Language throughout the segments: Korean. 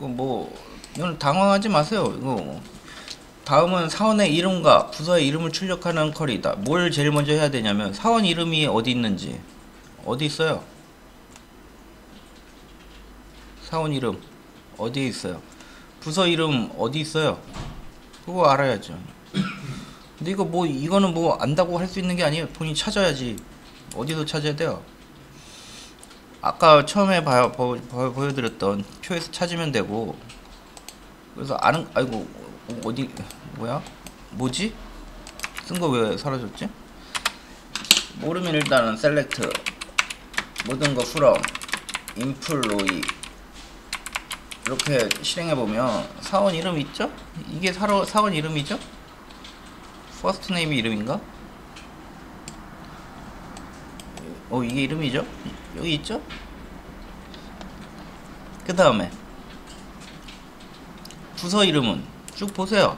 이거 뭐 이건 당황하지 마세요. 이거 다음은 사원의 이름과 부서의 이름을 출력하는 쿼리다. 뭘 제일 먼저 해야 되냐면 사원 이름이 어디 있는지, 어디 있어요? 사원 이름 어디에 있어요? 부서 이름 어디 있어요? 그거 알아야죠. 근데 이거 뭐 이거는 뭐 안다고 할 수 있는 게 아니에요. 본인이 찾아야지. 어디서 찾아야 돼요? 아까 처음에 보여드렸던 표에서 찾으면 되고. 그래서 아는, 아이고, 어디 뭐야? 뭐지? 쓴 거 왜 사라졌지? 모르면 일단은 셀렉트 모든 거 from employee 이렇게 실행해 보면 사원 이름 있죠? 이게 사원 이름이죠? 퍼스트 네임 이름인가? 이게 이름이죠? 여기 있죠? 그 다음에 부서 이름은 쭉 보세요.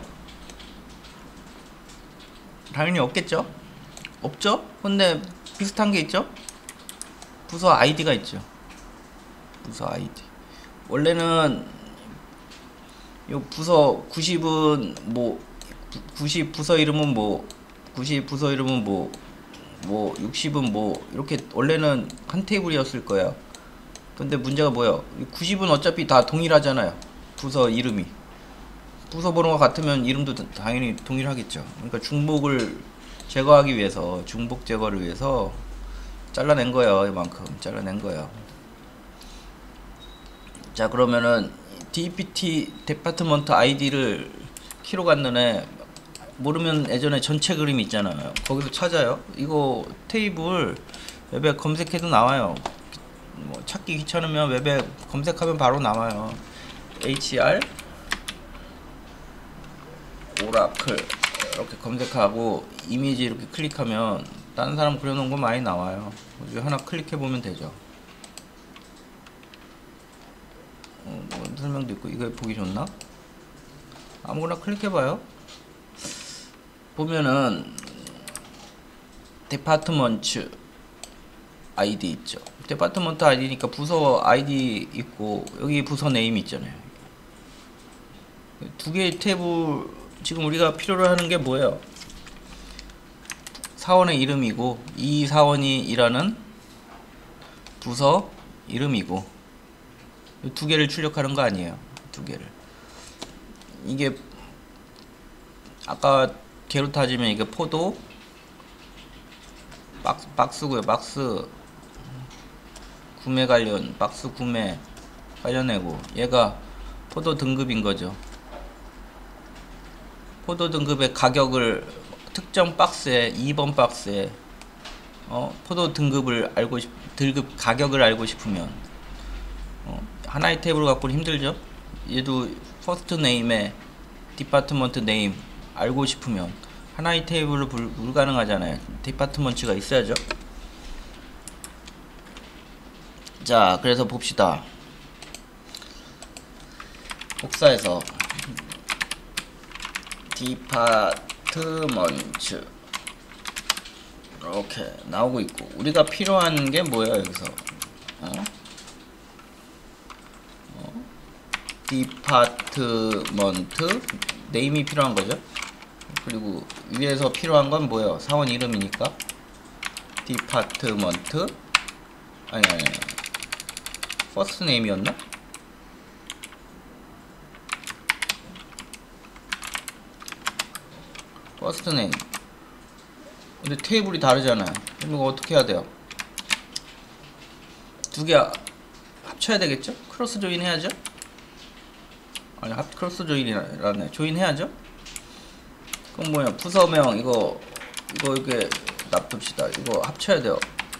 당연히 없겠죠? 없죠? 근데 비슷한 게 있죠? 부서 아이디가 있죠. 부서 아이디. 원래는 요 부서 90은 뭐 90 부서 이름은 뭐 90 부서 이름은 뭐 60은 뭐 이렇게 원래는 한 테이블이었을 거예요. 근데 문제가 뭐예요? 90은 어차피 다 동일하잖아요. 부서 이름이. 부서 번호가 같으면 이름도 당연히 동일하겠죠. 그러니까 중복을 제거하기 위해서, 중복 제거를 위해서 잘라낸 거예요. 이만큼 잘라낸 거예요. 자, 그러면은 DPT 디파트먼트 아이디를 키로 갔는 애 모르면 예전에 전체 그림 있잖아요. 거기서 찾아요. 이거 테이블 웹에 검색해도 나와요. 뭐 찾기 귀찮으면 웹에 검색하면 바로 나와요. HR 오라클 이렇게 검색하고 이미지 이렇게 클릭하면 다른 사람 그려놓은 거 많이 나와요. 여기 하나 클릭해 보면 되죠. 뭐 설명도 있고. 이거 보기 좋나? 아무거나 클릭해봐요. 보면은 디파트먼트 아이디 있죠. 디파트먼트 아이디니까 부서 아이디 있고 여기 부서 네임 있잖아요. 두 개의 탭을 지금 우리가 필요로 하는 게 뭐예요? 사원의 이름이고 이 사원이 일하는 부서 이름이고 두 개를 출력하는 거 아니에요. 두 개를. 이게 아까 개로 따지면 이게 포도 박스고요. 박스 구매 관련 박스 구매 관련해고 얘가 포도 등급인 거죠. 포도 등급의 가격을 특정 박스에 2번 박스에 포도 등급을 등급 가격을 알고 싶으면 하나의 탭으로 갖고는 힘들죠. 얘도 퍼스트 네임에 디파트먼트 네임 알고 싶으면 하나의 테이블로 불가능하잖아요. 디파트먼트가 있어야죠. 자, 그래서 봅시다. 복사해서 디파트먼트 이렇게 나오고 있고 우리가 필요한 게 뭐예요? 여기서 디파트먼트 네임이 필요한 거죠. 그리고 위에서 필요한 건 뭐예요? 사원 이름이니까 디파트먼트 아니 퍼스트 네임이었나? 퍼스트 네임. 근데 테이블이 다르잖아요. 그럼 이거 어떻게 해야 돼요? 두 개 합쳐야 되겠죠? 크로스 조인 해야죠? 아니 크로스 조인이라네. 조인 해야죠? 그럼 뭐야? 부서명 이거 이렇게 놔둡시다. 이거 합쳐야 돼요.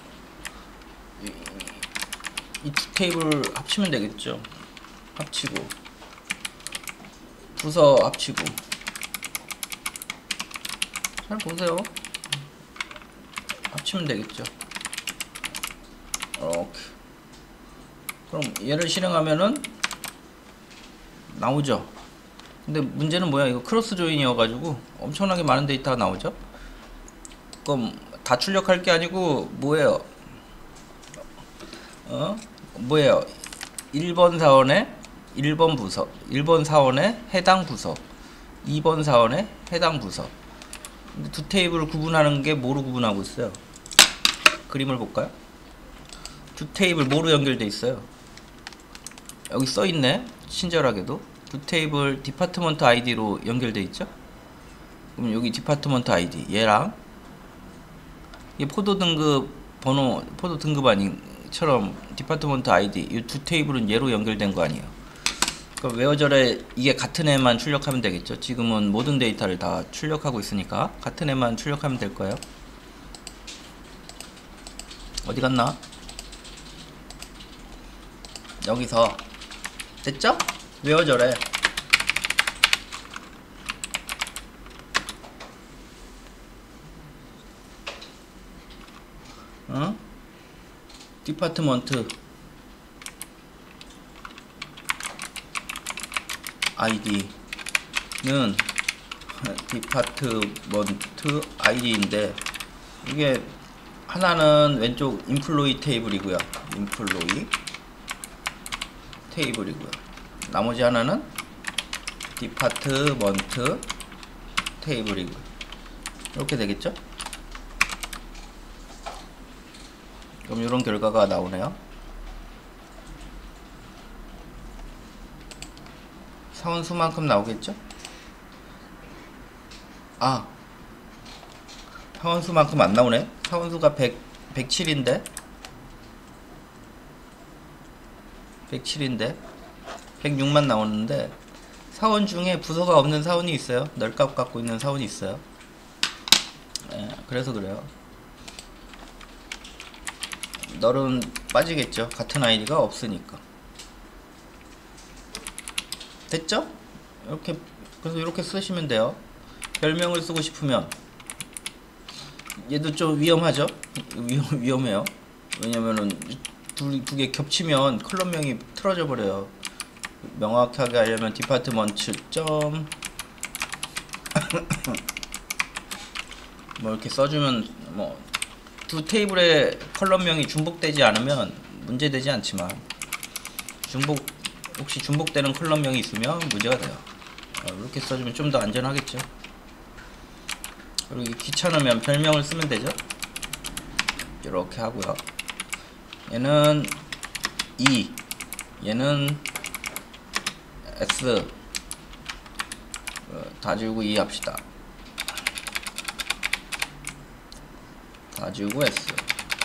이 두 테이블 합치면 되겠죠? 합치고 부서 합치고. 잘 보세요. 합치면 되겠죠? 이렇게. 그럼 얘를 실행하면은 나오죠? 근데 문제는 뭐야? 이거 크로스 조인이어가지고 엄청나게 많은 데이터가 나오죠? 그럼 다 출력할 게 아니고 뭐예요? 뭐예요? 1번 사원에 1번 부서, 1번 사원의 해당 부서, 2번 사원의 해당 부서. 근데 두 테이블을 구분하는 게 뭐로 구분하고 있어요? 그림을 볼까요? 두 테이블 뭐로 연결돼 있어요? 여기 써 있네. 친절하게도 두 테이블 디파트먼트 아이디로 연결돼 있죠? 그럼 여기 디파트먼트 아이디 얘랑 이 포도 등급 번호, 포도 등급 아니처럼 디파트먼트 아이디 이 두 테이블은 얘로 연결된 거 아니에요? 그럼 웨어절에 이게 같은 애만 출력하면 되겠죠? 지금은 모든 데이터를 다 출력하고 있으니까 같은 애만 출력하면 될 거예요. 어디 갔나? 여기서 됐죠? 웨어절에 디파트먼트 아이디는 디파트먼트 아이디인데 이게 하나는 왼쪽 인플로이 테이블이고요. 인플로이 테이블이고요. 나머지 하나는 디파트먼트 테이블이고요. 이렇게 되겠죠? 그럼 이런 결과가 나오네요. 사원수만큼 나오겠죠? 아, 사원수만큼 안 나오네. 사원수가 107인데 106만 나오는데 사원 중에 부서가 없는 사원이 있어요. 널값 갖고 있는 사원이 있어요. 네, 그래서 그래요. 널은 빠지겠죠. 같은 아이디가 없으니까. 됐죠? 이렇게, 그래서 이렇게 쓰시면 돼요. 별명을 쓰고 싶으면 얘도 좀 위험하죠? 위험해요. 왜냐면은 두 개 겹치면 컬럼명이 틀어져 버려요. 명확하게 하려면 디파트먼트 점 뭐 이렇게 써주면 뭐 두 테이블의 컬럼명이 중복되지 않으면 문제되지 않지만 혹시 중복되는 컬럼명이 있으면 문제가 돼요. 이렇게 써주면 좀 더 안전하겠죠. 그리고 귀찮으면 별명을 쓰면 되죠. 이렇게 하고요. 얘는 E, 얘는 S, 다 지우고 E 합시다. 다 지우고 S,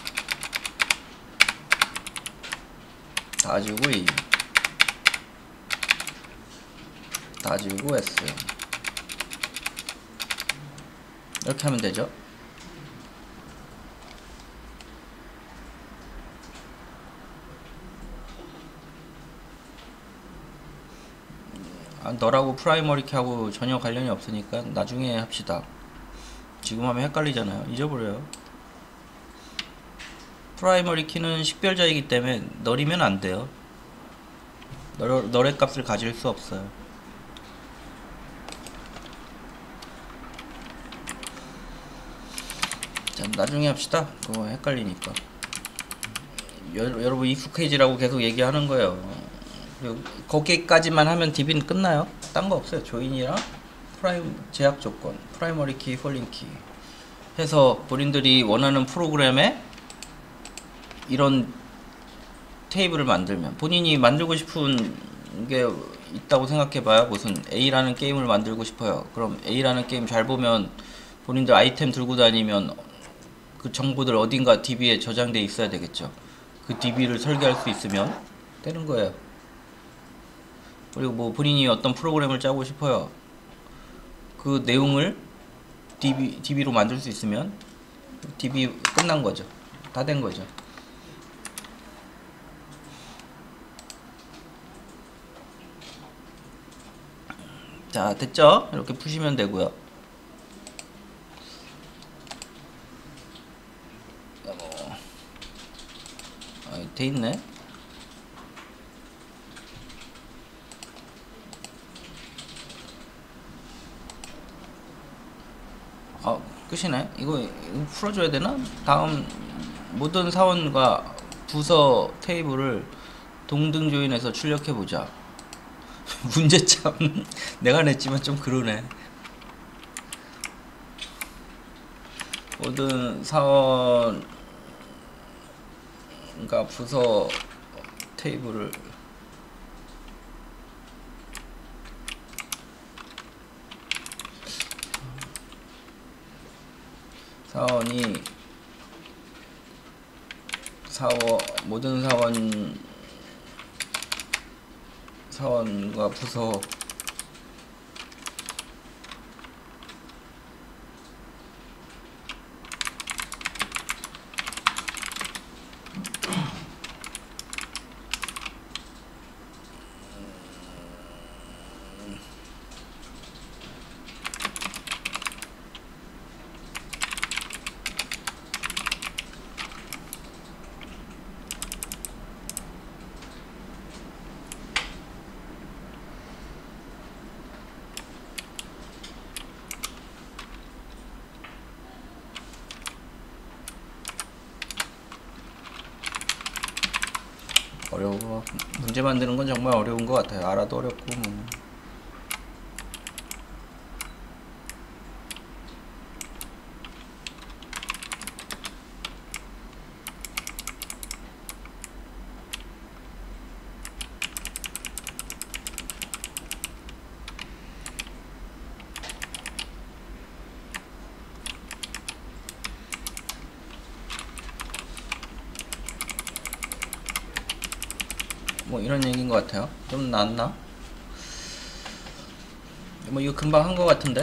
다 지우고 E, 다 지우고 S. 이렇게 하면 되죠. 너라고 프라이머리 키하고 전혀 관련이 없으니까 나중에 합시다. 지금 하면 헷갈리잖아요. 잊어버려요. 프라이머리 키는 식별자이기 때문에 널이면 안 돼요. 널의 값을 가질 수 없어요. 자, 나중에 합시다. 그거 헷갈리니까. 여러분 익숙해지라고 계속 얘기하는 거예요. 거기까지만 하면 DB는 끝나요. 딴 거 없어요. 조인이랑 제약 조건, 프라이머리 키, 폴링 키 해서 본인들이 원하는 프로그램에 이런 테이블을 만들면 본인이 만들고 싶은 게 있다고 생각해봐요. 무슨 A라는 게임을 만들고 싶어요. 그럼 A라는 게임 잘 보면 본인들 아이템 들고 다니면 그 정보들 어딘가 DB에 저장돼 있어야 되겠죠. 그 DB를 설계할 수 있으면 되는 거예요. 그리고 뭐 본인이 어떤 프로그램을 짜고 싶어요. 그 내용을 DB로 만들 수 있으면 DB 끝난 거죠. 다 된 거죠. 자, 됐죠? 이렇게 푸시면 되고요. 돼 있네. 끝이네. 이거 풀어줘야 되나? 다음 모든 사원과 부서 테이블을 동등 조인해서 출력해 보자. 문제 참 내가 냈지만 좀 그러네. 모든 사원과 부서 테이블을 사원이 모든 사원과 부서 어려워. 문제 만드는 건 정말 어려운 것 같아요. 알아도 어렵고 뭐. 뭐 이런 얘기인 것 같아요. 좀 낫나? 뭐 이거 금방 한 것 같은데?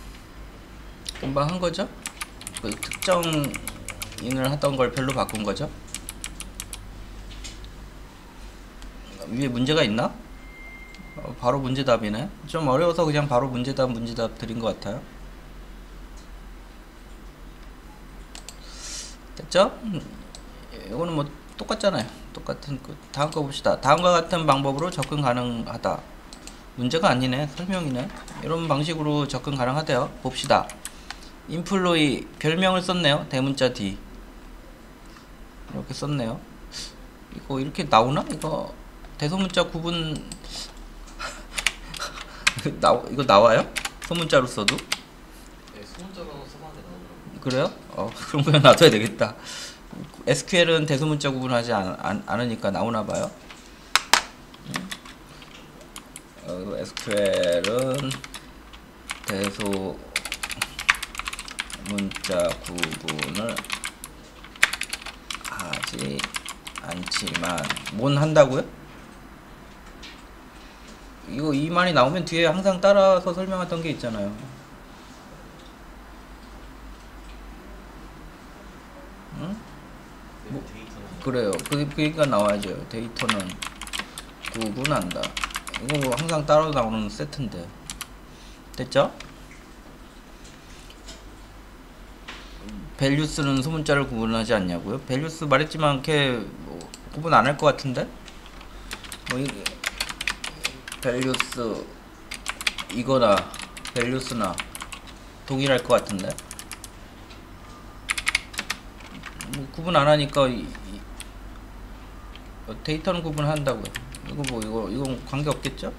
금방 한 거죠? 그 특정인을 하던 걸 별로 바꾼 거죠? 위에 문제가 있나? 바로 문제답이네. 좀 어려워서 그냥 바로 문제답 드린 것 같아요. 됐죠? 이거는 뭐 똑같잖아요. 똑같은 다음 거 봅시다. 다음과 같은 방법으로 접근 가능하다. 문제가 아니네. 설명이네. 이런 방식으로 접근 가능하대요. 봅시다. 인플로이 별명을 썼네요. 대문자 D 이렇게 썼네요. 이거 이렇게 나오나? 이거 대소문자 구분 이거 나와요? 소문자로 써도? 네, 소문자로 써봤는데 나오더라고요. 그래요? 그럼 그냥 놔둬야 되겠다. SQL은 대소문자 구분하지 않으니까 나오나봐요. SQL은 대소문자 구분을 하지 않지만 뭔 한다고요? 이거 이 말이 나오면 뒤에 항상 따라서 설명했던 게 있잖아요. 응? 뭐, 데이터는 그래요. 그러니까 나와야죠. 데이터는 구분한다. 이거 뭐 항상 따로 나오는 세트인데. 됐죠? 밸류스는 소문자를 구분하지 않냐고요? 밸류스 말했지만 이렇게 뭐 구분 안 할 것 같은데? 뭐 이게 밸류스 이거나 밸류스나 동일할 것 같은데? 뭐 구분 안 하니까 데이터는 구분한다고요. 이거 뭐 이건 관계 없겠죠?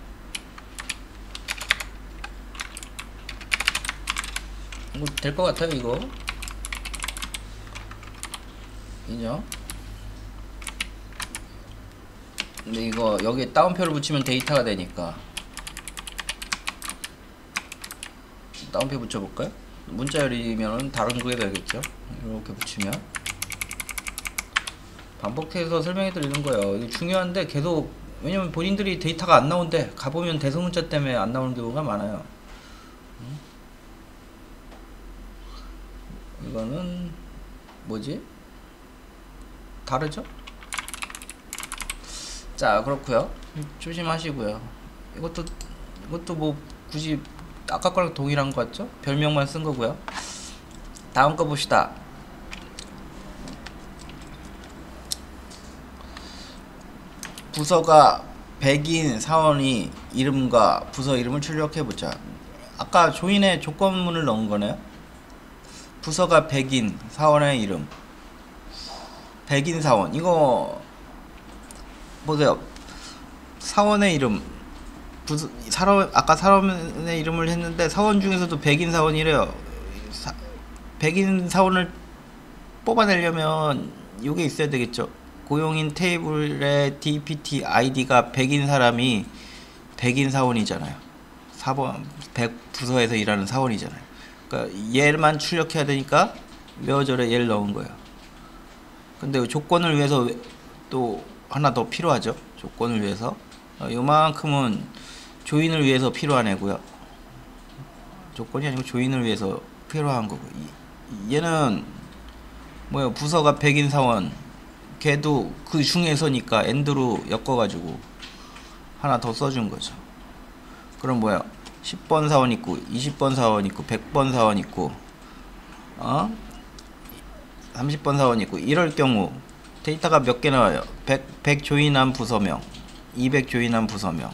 뭐 될 것 같아요. 이거 인정. 근데 이거 여기에 따옴표를 붙이면 데이터가 되니까 따옴표 붙여볼까요? 문자열이면 다른 그게 되겠죠. 이렇게 붙이면 반복해서 설명해 드리는 거예요. 이게 중요한데 계속, 왜냐면 본인들이 데이터가 안 나온대. 가보면 대소문자 때문에 안 나오는 경우가 많아요. 이거는 뭐지? 다르죠? 자, 그렇고요. 조심하시고요. 이것도 뭐 굳이 아까 거랑 동일한 것 같죠? 별명만 쓴 거고요. 다음 거 봅시다. 부서가 100인 사원이 이름과 부서 이름을 출력해보자. 아까 조인에 조건문을 넣은 거네요. 부서가 100인 사원의 이름, 100인 사원, 이거 보세요. 사원의 이름 아까 사원의 이름을 했는데 사원 중에서도 백인 사원이래요. 백인 사원을 뽑아내려면 요게 있어야 되겠죠. 고용인 테이블에 DPT 아이디가 백인 사람이 백인 사원이잖아요. 부서에서 일하는 사원이잖아요. 그러니까 얘만 출력해야 되니까 웨어절에 얘를 넣은 거예요. 근데 조건을 위해서 또 하나 더 필요하죠. 조건을 위해서 요만큼은 조인을 위해서 필요한 애고요. 조건이 아니고 조인을 위해서 필요한 거고, 얘는 뭐야, 부서가 백인 사원, 걔도 그 중에서니까 엔드로 엮어가지고 하나 더 써준 거죠. 그럼 뭐야, 10번 사원 있고 20번 사원 있고 100번 사원 있고 30번 사원 있고, 이럴 경우 데이터가 몇 개 나와요. 100 조인한 부서명, 200 조인한 부서명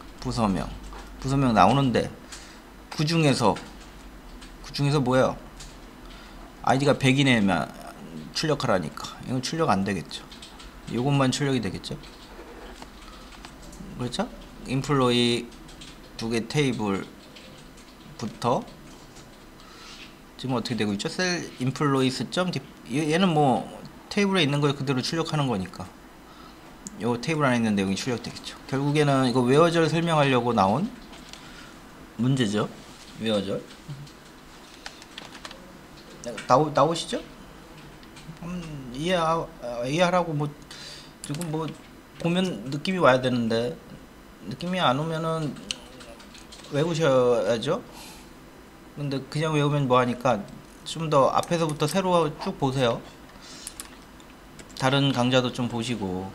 나오는데, 그 중에서 뭐예요, 아이디가 100이네만 출력하라니까 이건 출력 안 되겠죠. 요것만 출력이 되겠죠. 그렇죠? 인플로이 두 개 테이블부터 지금 어떻게 되고 있죠? 셀 인플로이스 점 얘는 뭐 테이블에 있는 걸 그대로 출력하는 거니까 요 테이블 안에 있는 내용이 출력되겠죠. 결국에는 이거 웨어절 설명하려고 나온 문제죠. 웨어절 나오시죠? 이해하라고 뭐 지금 뭐 보면 느낌이 와야 되는데, 느낌이 안 오면은 외우셔야죠. 근데 그냥 외우면 뭐하니까 좀 더 앞에서부터 새로 쭉 보세요. 다른 강좌도 좀 보시고.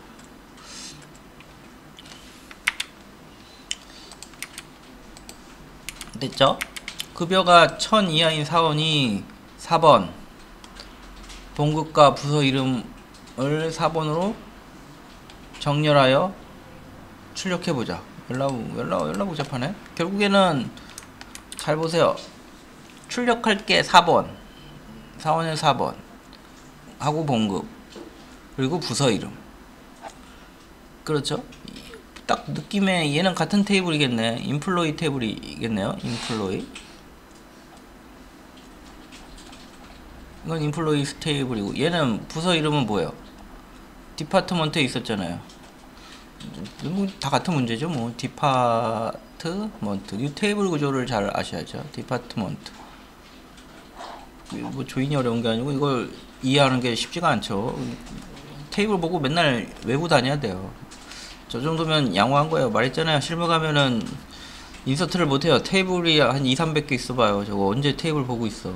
됐죠? 급여가 1000 이하인 사원이 4번, 본급과 부서 이름을 4번으로 정렬하여 출력해보자. 연락 복잡하네. 결국에는 잘 보세요. 출력할 게 4번, 사원의 4번 하고 본급, 그리고 부서 이름. 그렇죠? 딱 느낌에 얘는 같은 테이블이겠네. 인플로이 테이블이겠네요. 인플로이. 이건 인플로이스 테이블이고, 얘는 부서 이름은 뭐예요? 디파트먼트에 있었잖아요. 뭐 다 같은 문제죠. 뭐 디파트먼트, 이 테이블 구조를 잘 아셔야죠. 디파트먼트. 뭐 조인이 어려운 게 아니고 이걸 이해하는 게 쉽지가 않죠. 테이블 보고 맨날 외우고 다녀야 돼요. 저 정도면 양호한 거예요. 말했잖아요. 실무 가면은 인서트를 못해요. 테이블이 한 200~300개 있어봐요. 저거 언제 테이블 보고 있어.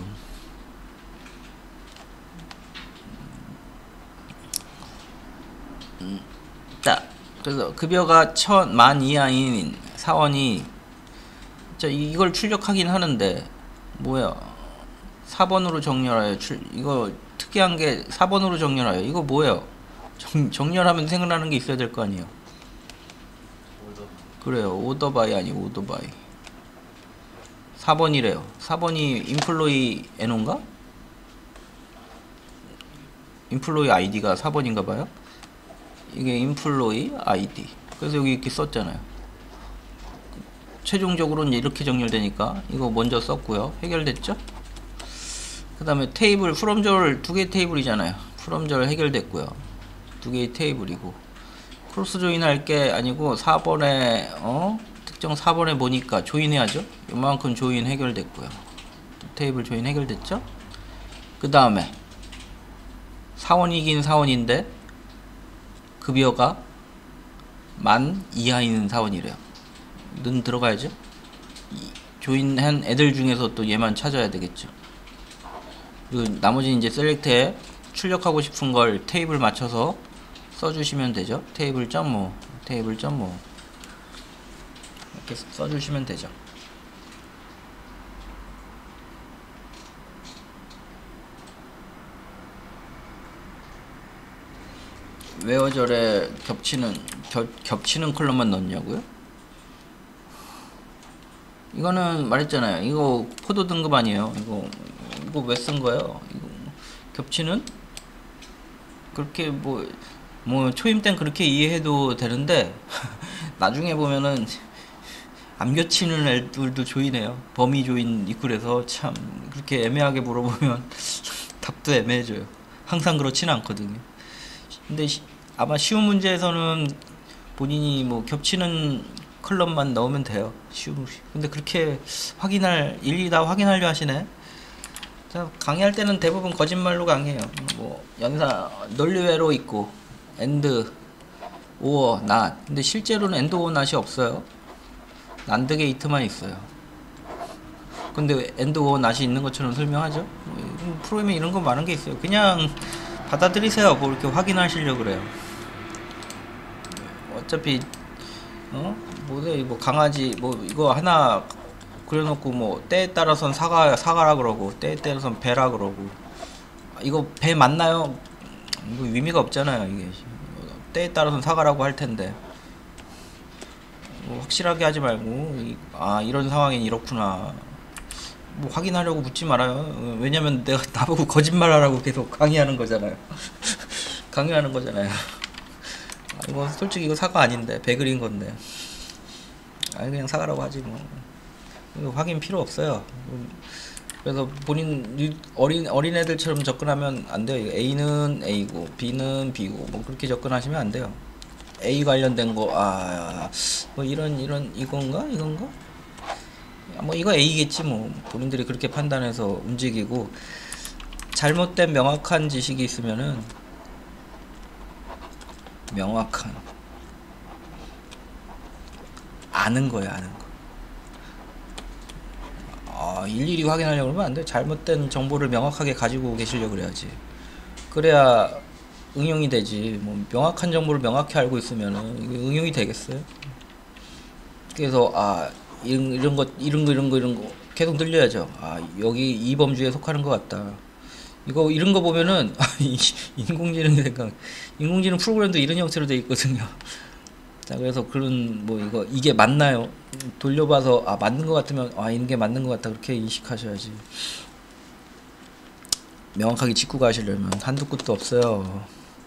자, 그래서 급여가 1000만 이하인 사원이 이걸 출력하긴 하는데 뭐야, 4번으로 정렬하여 이거 특이한 게 4번으로 정렬하여, 이거 뭐예요? 정렬하면 생각나는 게 있어야 될 거 아니에요. 그래요. 오더바이 아니고 오더바이. 4번이래요. 4번이 인플로이 애노인가? 인플로이 아이디가 4번인가 봐요. 이게 인플로이 아이디. 그래서 여기 이렇게 썼잖아요. 최종적으로는 이렇게 정렬되니까 이거 먼저 썼고요. 해결됐죠? 그 다음에 테이블 프롬절 두 개 테이블이잖아요. 프롬절 해결됐고요. 두 개의 테이블이고, 크로스 조인 할 게 아니고 4번에 특정 4번에 보니까 조인해야죠. 요만큼 조인 해결됐고요. 테이블 조인 해결됐죠? 그 다음에 사원이긴 사원인데 급여가 10,000 이하인 사원이래요. 는 들어가야죠. 조인한 애들 중에서 또 얘만 찾아야 되겠죠. 그리고 나머지는 이제 셀렉트에 출력하고 싶은 걸 테이블 맞춰서 써주시면 되죠. 테이블 .5 테이블 .5 이렇게 써주시면 되죠. 웨어절에 겹치는 컬럼만 넣냐고요? 이거는 말했잖아요. 이거 코드 등급 아니에요. 이거 왜 쓴 거예요? 이거 겹치는? 그렇게 뭐 초임 땐 그렇게 이해해도 되는데 나중에 보면은 안 겹치는 애들도 조이네요. 범위 조인 입구에서 참 그렇게 애매하게 물어보면 답도 애매해져요. 항상 그렇지는 않거든요. 근데 아마 쉬운 문제에서는 본인이 뭐 겹치는 컬럼만 넣으면 돼요. 근데 그렇게 일일이 다 확인하려 하시네. 자, 강의할 때는 대부분 거짓말로 강의해요. 뭐 연사 논리외로 있고 and, or, not. 근데 실제로는 and, or, not이 없어요. 난드 게이트만 있어요. 근데 and, or, not이 있는 것처럼 설명하죠. 프로그램에 이런 거 많은 게 있어요. 그냥 받아들이세요. 뭐 이렇게 확인하시려고 그래요. 어차피 뭐 강아지 뭐 이거 하나 그려놓고 뭐 때에 따라선 사과라 그러고 때에 따라선 배라 그러고 이거 배 맞나요? 뭐 의미가 없잖아요. 이게 때에 따라선 사과라고 할 텐데 뭐 확실하게 하지 말고 이런 상황엔 이렇구나 뭐 확인하려고 묻지 말아요. 왜냐면 내가 나보고 거짓말하라고 계속 강의하는 거잖아요. 강의하는 거잖아요. 이거 솔직히 이거 사과 아닌데 배 그린 건데 그냥 사과라고 하지 뭐. 이거 확인 필요 없어요. 그래서 본인 어린애들처럼 접근하면 안 돼요. A는 A고 B는 B고 뭐 그렇게 접근하시면 안 돼요. A 관련된 거 뭐 이런 이건가 뭐 이거 A겠지 뭐. 본인들이 그렇게 판단해서 움직이고 잘못된 명확한 지식이 있으면은 명확한 아는 거예요. 일일이 확인하려고 그러면 안 돼. 잘못된 정보를 명확하게 가지고 계시려고 그래야지. 그래야 응용이 되지. 뭐 명확한 정보를 명확히 알고 있으면은 이게 응용이 되겠어요? 그래서 이런 거 계속 늘려야죠. 여기 이 범주에 속하는 것 같다. 이런 거 보면은 인공지능이 인공지능 프로그램도 이런 형태로 돼 있거든요. 자, 그래서 그런 이게 맞나요? 돌려봐서 맞는 것 같으면 이게 맞는 것 같다 그렇게 인식하셔야지. 명확하게 짚고 가시려면 한두 끝도 없어요.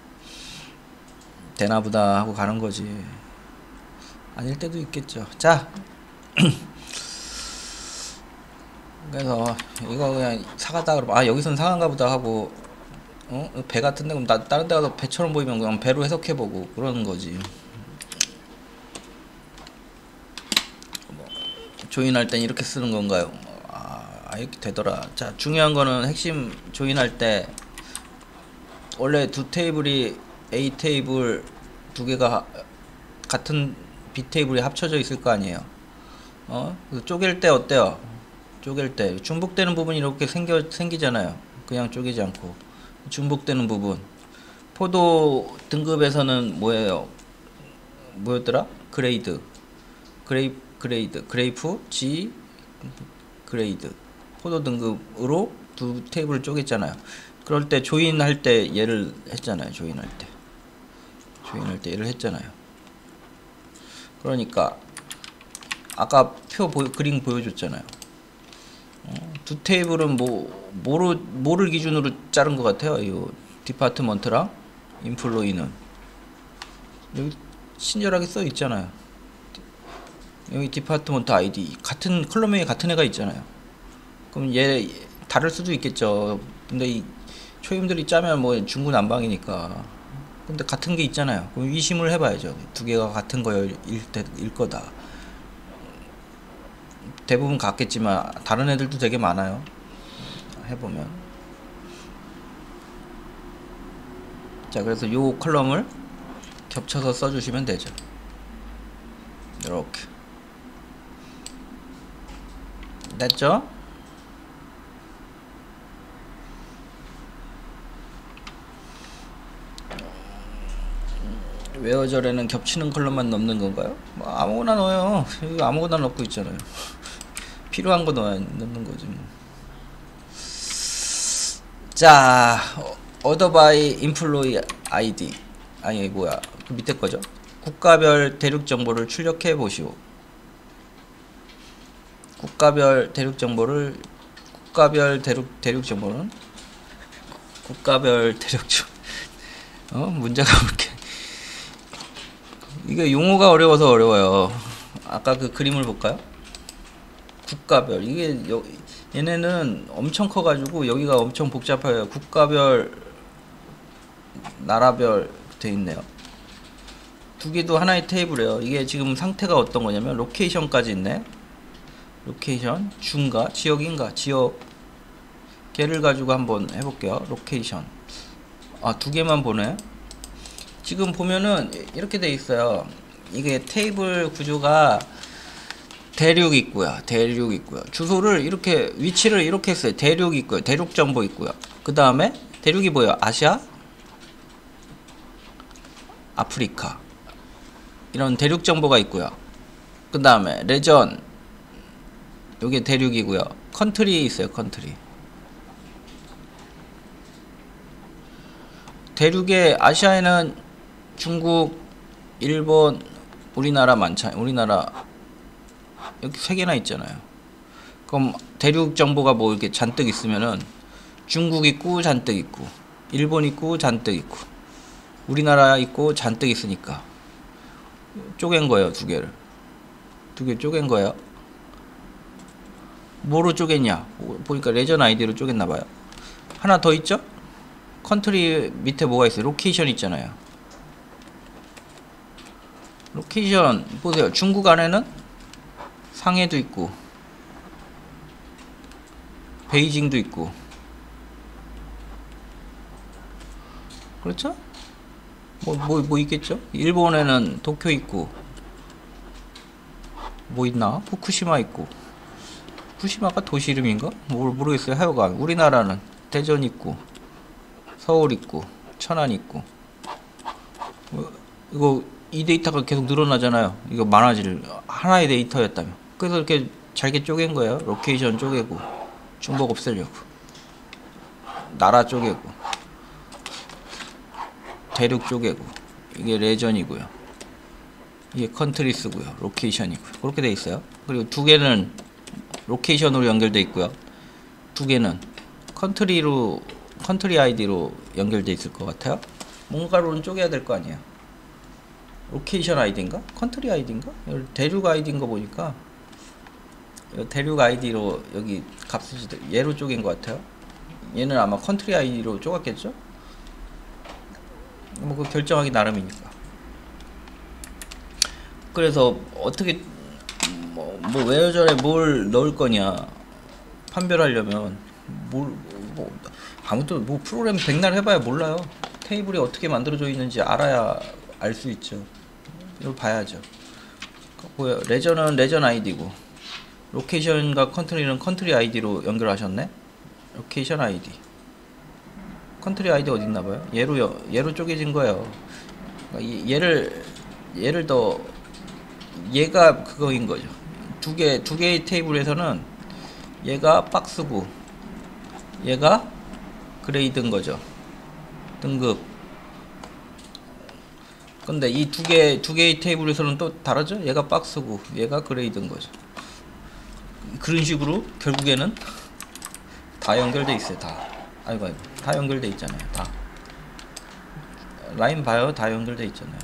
되나보다 하고 가는 거지. 아닐 때도 있겠죠. 자, 그래서 이거 그냥 사과다 그러면 여기서는 사과인가 보다 하고 배 같은데 그럼 다른 데 가서 배처럼 보이면 그냥 배로 해석해보고 그러는 거지. 조인할 땐 이렇게 쓰는 건가요? 이렇게 되더라. 자, 중요한 거는 핵심 조인할 때 원래 두 테이블이 A 테이블 두 개가 같은 B 테이블이 합쳐져 있을 거 아니에요. 쪼갤 때 어때요? 쪼갤 때 중복되는 부분이 이렇게 생기잖아요. 그냥 쪼개지 않고 중복되는 부분. 포도 등급에서는 뭐였더라? 그레이프 G 그레이드 포도 등급으로 두 테이블을 쪼갰잖아요. 그럴 때 조인할 때 얘를 했잖아요. 조인할 때 얘를 했잖아요. 그러니까 아까 그림 보여줬잖아요. 두 테이블은 뭐를 기준으로 자른 것 같아요. 이 디파트먼트랑 인플로이는 여기 친절하게 써 있잖아요. 여기 디파트먼트 아이디 같은 컬럼에 같은 애가 있잖아요. 그럼 얘 다를 수도 있겠죠. 근데 이 초임들이 짜면 중구난방이니까. 근데 같은 게 있잖아요. 그럼 의심을 해봐야죠. 두 개가 같은 거일 거다. 대부분 같겠지만 다른 애들도 되게 많아요. 해보면. 자, 그래서 요 컬럼을 겹쳐서 써주시면 되죠. 이렇게. 됐죠? 웨어절에는 겹치는 컬럼만 넣는 건가요? 아무거나 넣어요. 여기 아무거나 넣고 있잖아요. 필요한 거 넣는 거지. 자, order by employee ID. 그 밑에 거죠. 국가별 대륙 정보를 출력해 보시오. 국가별 대륙 정보는 문제가 그렇게 이게 용어가 어려워서 어려워요. 아까 그 그림을 볼까요? 국가별 이게 얘네는 엄청 커가지고 여기가 엄청 복잡해요. 국가별, 나라별 돼 있네요. 두 개도 하나의 테이블이에요. 이게 지금 상태가 어떤 거냐면 로케이션까지 있네. 로케이션, 주인가, 지역인가, 지역. 걔를 가지고 한번 해볼게요. 로케이션. 아, 두 개만 보네. 지금 보면은 이렇게 돼 있어요. 이게 테이블 구조가 대륙 있고요. 대륙 있고요. 주소를 이렇게 위치를 이렇게 했어요. 대륙 있고요. 대륙 정보 있고요. 그 다음에 대륙이 뭐예요? 아시아, 아프리카 이런 대륙 정보가 있고요. 그 다음에 레전 요게 대륙이고요. 컨트리 있어요. 컨트리. 대륙에 아시아에는 중국, 일본, 우리나라 많잖아요. 우리나라 여기 세 개나 있잖아요. 그럼 대륙 정보가 뭐 이렇게 잔뜩 있으면은 중국 있고 잔뜩 있고 일본 있고 잔뜩 있고 우리나라 있고 잔뜩 있으니까 쪼갠 거예요. 두 개를. 두 개 쪼갠 거예요. 뭐로 쪼갰냐? 보니까 레전 아이디로 쪼갰나 봐요. 하나 더 있죠? 컨트리 밑에 뭐가 있어요? 로케이션 있잖아요. 로케이션 보세요. 중국 안에는 상해도 있고 베이징도 있고 그렇죠? 뭐 있겠죠? 일본에는 도쿄 있고 뭐 있나? 후쿠시마 있고 후쿠시마가 도시 이름인가? 모르겠어요. 하여간 우리나라는 대전 있고 서울 있고 천안 있고 이거 이 데이터가 계속 늘어나잖아요. 이거 많아질 하나의 데이터였다며. 그래서 이렇게 잘게 쪼갠 거예요. 로케이션 쪼개고 중복 없애려고 나라 쪼개고 대륙 쪼개고 이게 레전이고요. 이게 컨트리스고요. 로케이션이고요. 그렇게 돼 있어요. 그리고 두 개는 로케이션으로 연결돼 있고요. 두 개는 컨트리 아이디로 연결돼 있을 것 같아요. 뭔가로는 쪼개야 될 거 아니에요. 로케이션 아이디인가? 컨트리 아이디인가? 대륙 아이디인 거 보니까 대륙 아이디로 여기 값을 얘로 쪼갠 것 같아요. 얘는 아마 컨트리 아이디로 쪼갔겠죠? 뭐 그 결정하기 나름이니까. 그래서 어떻게 뭐 웨어절에 뭘 넣을 거냐 판별하려면 아무튼 뭐 프로그램 백날 해봐야 몰라요. 테이블이 어떻게 만들어져 있는지 알아야 알 수 있죠. 이걸 봐야죠. 뭐야, 레전은 레전 아이디고 로케이션과 컨트리는 컨트리 아이디로 연결하셨네. 로케이션 아이디 컨트리 아이디 어디 있나봐요. 얘로 쪼개진 거예요. 그러니까 얘를 더 얘가 그거인 거죠. 두 개의 테이블에서는 얘가 박스고 얘가 그레이드인 거죠. 등급. 근데 이 두 개의 테이블에서는 또 다르죠. 얘가 박스고 얘가 그레이드인 거죠. 그런 식으로 결국에는 다 연결돼 있어요. 아이고 다 연결돼 있잖아요. 다 라인 봐요. 다 연결돼 있잖아요.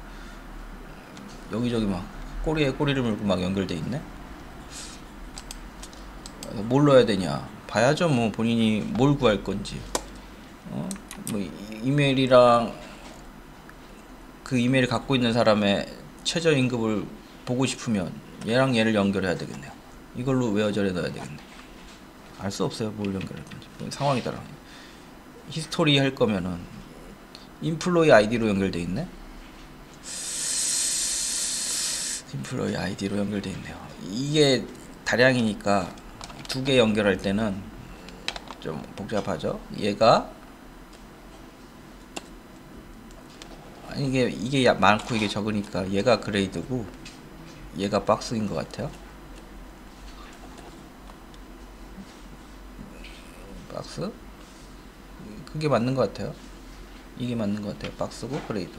여기저기 막 꼬리에 꼬리를 물고 막 연결돼 있네. 뭘 넣어야 되냐 봐야죠. 뭐 본인이 뭘 구할 건지. 뭐 이메일이랑 그 이메일 갖고 있는 사람의 최저임금을 보고 싶으면 얘랑 얘를 연결해야 되겠네요. 이걸로 웨어절에 넣어야 되겠네. 알 수 없어요. 뭘 연결할 건지. 상황에 따라. 히스토리 할 거면은 인플로이 아이디로 연결돼 있네. 인플로이 아이디로 연결돼 있네요. 이게 다량이니까 두 개 연결할 때는 좀 복잡하죠. 얘가 이게 많고 이게 적으니까 얘가 그레이드고 얘가 박스인 것 같아요. 박스? 그게 맞는 것 같아요. 이게 맞는 것 같아요. 박스고 그레이드.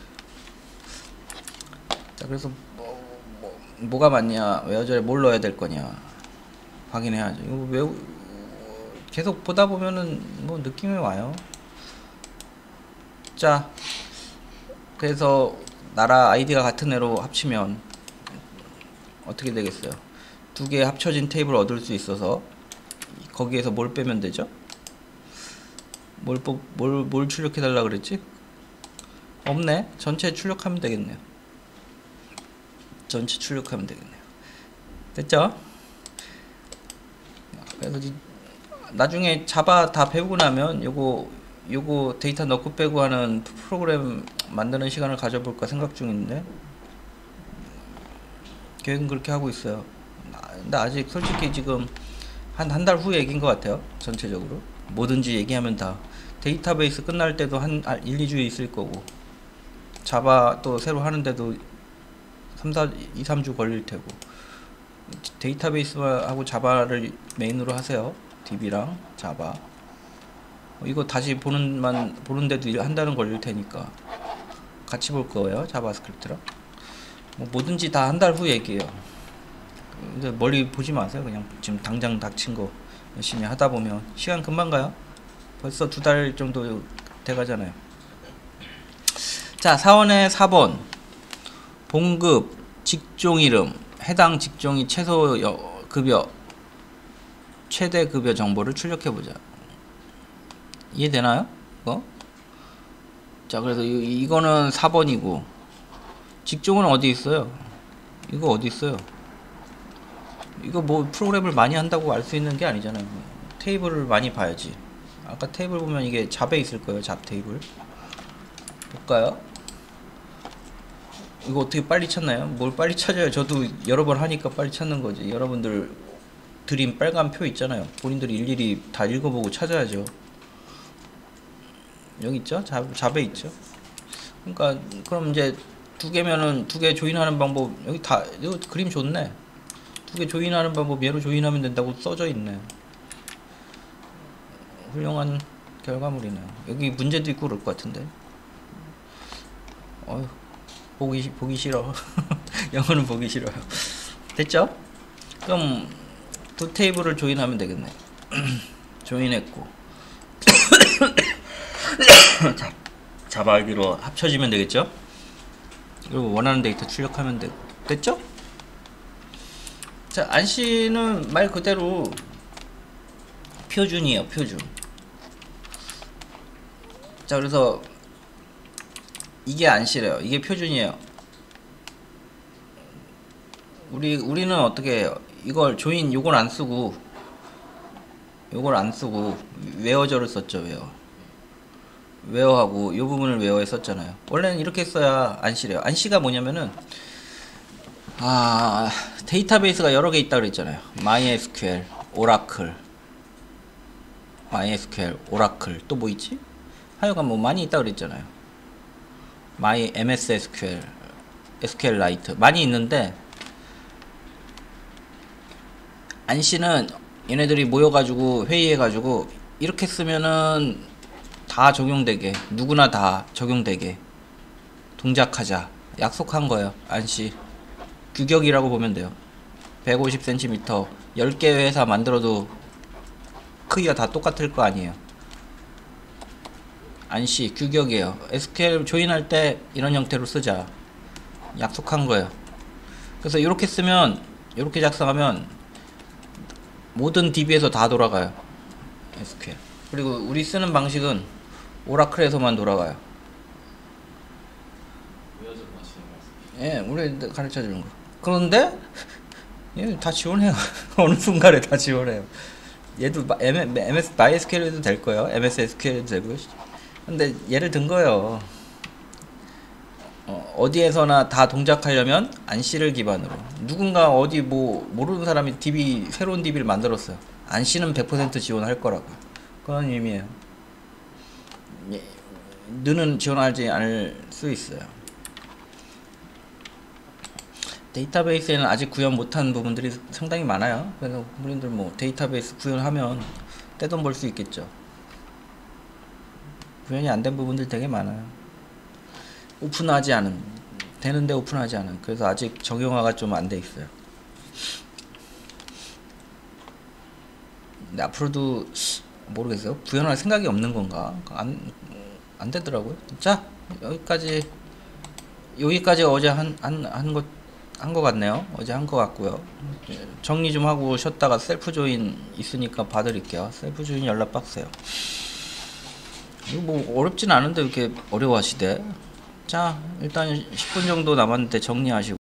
자, 그래서 뭐가 맞냐, 웨어절에 뭘 넣어야 될 거냐 확인해야죠. 이거 계속 보다 보면은 뭐 느낌이 와요. 자, 그래서 나라 아이디가 같은 애로 합치면 어떻게 되겠어요? 두 개 합쳐진 테이블 얻을 수 있어서 거기에서 뭘 빼면 되죠? 뭘 출력해 달라 그랬지? 없네. 전체 출력하면 되겠네요. 전체 출력하면 되겠네요. 됐죠? 그래서 나중에 자바 다 배우고 나면 요거 데이터 넣고 빼고 하는 프로그램 만드는 시간을 가져볼까 생각 중인데, 계획은 그렇게 하고 있어요. 근데 아직 솔직히 지금 한 달 후 얘기인 것 같아요. 전체적으로 뭐든지 얘기하면 다 데이터베이스 끝날 때도 한 1, 2주에 있을 거고, 자바 또 새로 하는데도 2, 3주 걸릴 테고. 데이터베이스하고 자바를 메인으로 하세요. DB랑 자바. 이거 다시 보는데도 한 달은 걸릴 테니까 같이 볼 거예요. 자바스크립트랑. 뭐 뭐든지 다 한 달 후 얘기해요. 근데 멀리 보지 마세요. 그냥 지금 당장 닥친 거 열심히 하다 보면 시간 금방 가요. 벌써 2달 정도 돼가잖아요. 자, 4원의 4번 봉급 직종 이름, 해당 직종이 최소 급여, 최대 급여 정보를 출력해 보자. 이해되나요? 자, 그래서 이거는 4번이고 직종은 어디 있어요? 이거 어디 있어요? 이거 뭐 프로그램을 많이 한다고 알 수 있는 게 아니잖아요. 테이블을 많이 봐야지. 아까 테이블 보면 이게 잡에 있을 거예요. 잡 테이블. 볼까요? 이거 어떻게 빨리 찾나요? 뭘 빨리 찾아요? 저도 여러 번 하니까 빨리 찾는 거지. 여러분들 드림 빨간 표 있잖아요. 본인들이 일일이 다 읽어보고 찾아야죠. 여기 있죠? 잡에 있죠? 그러니까 그럼 이제 두 개면은 두 개 조인하는 방법, 여기 다 이거 그림 좋네. 두 개 조인하는 방법 얘로 조인하면 된다고 써져 있네. 훌륭한 결과물이네요. 여기 문제도 있고 그럴 것 같은데. 보기 싫어. 영어는 보기 싫어요. 됐죠? 그럼 두 테이블을 조인하면 되겠네. 조인했고 자바알기로 합쳐지면 되겠죠? 그리고 원하는 데이터 출력하면 되고. 됐죠? 자, 안씨는 말 그대로 표준이에요. 표준. 자, 그래서 이게 안씨래요. 이게 표준이에요. 우리는 어떻게 해요? 이걸 조인 요걸 안 쓰고 웨어저를 썼죠. 웨어하고 요 부분을 웨어에 썼잖아요. 원래는 이렇게 써야 안씨래요. 안씨가 뭐냐면은 데이터베이스가 여러 개 있다 그랬잖아요. MySQL, 오라클 또 뭐 있지? 하여간 뭐 많이 있다 그랬잖아요. MS SQL, SQLite 많이 있는데, 안씨는 얘네들이 모여가지고 회의해가지고 이렇게 쓰면은 다 적용되게, 누구나 다 적용되게 동작하자 약속한 거예요. 안씨 규격이라고 보면 돼요. 150cm 10개 회사 만들어도 크기가 다 똑같을 거 아니에요. 안씨 규격이에요. SQL 조인할 때 이런 형태로 쓰자 약속한 거예요. 그래서 이렇게 쓰면, 이렇게 작성하면 모든 DB에서 다 돌아가요. SQL. 그리고 우리 쓰는 방식은 오라클에서만 돌아가요. 예, 우리 가르쳐 주는 거. 그런데 얘 다 지원해요. 어느 순간에 다 지원해요. 얘도 MS MySQL도 될 거예요. MS SQL도 되고. 근데 얘를 든 거예요. 어디에서나 다 동작하려면 안씨를 기반으로. 누군가 어디 뭐 모르는 사람이 새로운 DB를 만들었어요. 안씨는 100% 지원할 거라고. 그런 의미예요. 느는 지원하지 않을 수 있어요. 데이터베이스에는 아직 구현 못한 부분들이 상당히 많아요. 그래서 우리들 뭐 데이터베이스 구현하면 떼돈 벌 수 있겠죠. 구현이 안 된 부분들 되게 많아요. 오픈하지 않은, 되는데 오픈하지 않은. 그래서 아직 정형화가 좀 안 돼 있어요. 근데 앞으로도 모르겠어요. 구현할 생각이 없는 건가? 안 되더라고요. 자, 여기까지 어제 한 것 한 것 같네요. 어제 한 것 같고요. 정리 좀 하고 쉬었다가 셀프 조인 있으니까 봐드릴게요. 셀프 조인 연락 받으세요. 이거 뭐 어렵진 않은데 왜 이렇게 어려워하시대? 자, 일단 10분 정도 남았는데 정리하시고